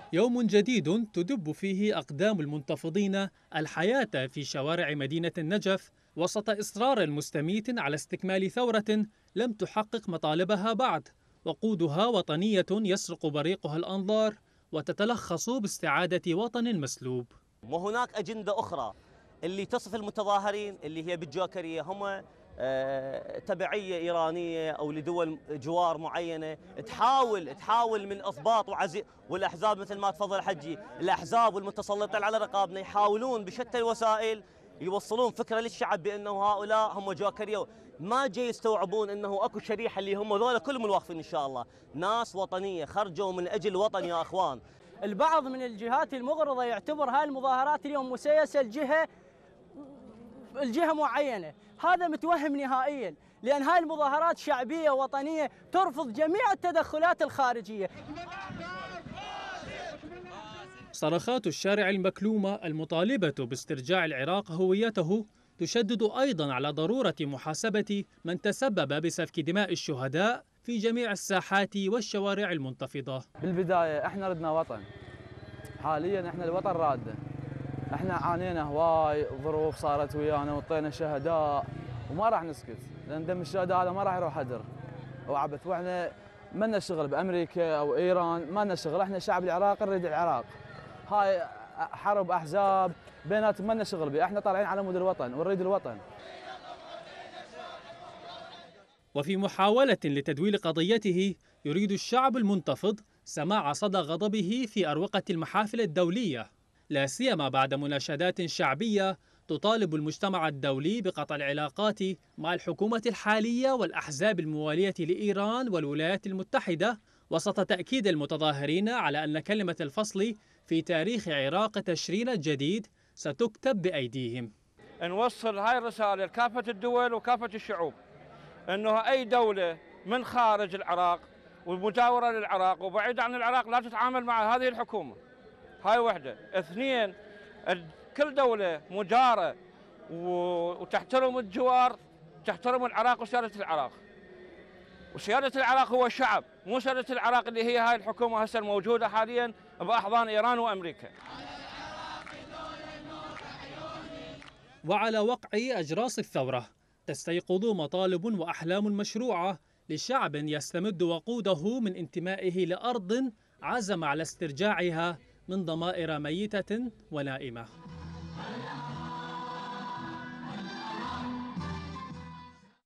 يوم جديد تدب فيه أقدام المنتفضين الحياة في شوارع مدينة النجف وسط إصرار مستميت على استكمال ثورة لم تحقق مطالبها بعد، وقودها وطنية يسرق بريقها الأنظار وتتلخص باستعادة وطن مسلوب. وهناك أجندة أخرى اللي تصف المتظاهرين اللي هي بالجوكرية هم تبعية إيرانية أو لدول جوار معينة تحاول من إثباط والأحزاب مثل ما تفضل حجي، الأحزاب والمتسلطين على رقابنا يحاولون بشتى الوسائل يوصلون فكرة للشعب بأنه هؤلاء هم جوكرية. ما جاي يستوعبون أنه أكو شريحة اللي هم ذولا كلهم الواقفين إن شاء الله ناس وطنية خرجوا من أجل الوطن يا أخوان. البعض من الجهات المغرضة يعتبر هاي المظاهرات اليوم مسيسة الجهة معينة، هذا متوهم نهائيا، لأن هاي المظاهرات شعبية وطنية ترفض جميع التدخلات الخارجية. صرخات الشارع المكلومة المطالبة باسترجاع العراق هويته تشدد أيضا على ضرورة محاسبة من تسبب بسفك دماء الشهداء في جميع الساحات والشوارع المنتفضة. بالبداية احنا ردنا وطن، حاليا احنا الوطن راده، احنا عانينا هواي ظروف صارت ويانا وطينا شهداء وما راح نسكت، لان دم الشهداء هذا ما راح يروح هدر وعبث، واحنا ما لنا شغل بامريكا او ايران، ما لنا شغل، احنا شعب العراق نريد العراق. هاي حرب احزاب بيناتهم ما لنا شغل بها، احنا طالعين على مود الوطن ونريد الوطن. وفي محاولة لتدويل قضيته يريد الشعب المنتفض سماع صدى غضبه في أروقة المحافل الدولية، لا سيما بعد مناشدات شعبية تطالب المجتمع الدولي بقطع العلاقات مع الحكومة الحالية والأحزاب الموالية لإيران والولايات المتحدة، وسط تأكيد المتظاهرين على أن كلمة الفصل في تاريخ عراق تشرين الجديد ستكتب بأيديهم. نوصل هاي الرسالة لكافة الدول وكافة الشعوب أنه أي دولة من خارج العراق والمجاورة للعراق وبعيدة عن العراق لا تتعامل مع هذه الحكومة. هاي وحدة. اثنين، كل دولة مجارة وتحترم الجوار، تحترم العراق وسيادة العراق. وسيادة العراق هو الشعب، مو سيادة العراق اللي هي هاي الحكومة هسه الموجودة حاليا بأحضان إيران وأمريكا. وعلى وقع أجراس الثورة تستيقظ مطالب وأحلام مشروعة لشعب يستمد وقوده من انتمائه لأرض عزم على استرجاعها من ضمائر ميتة ونائمة.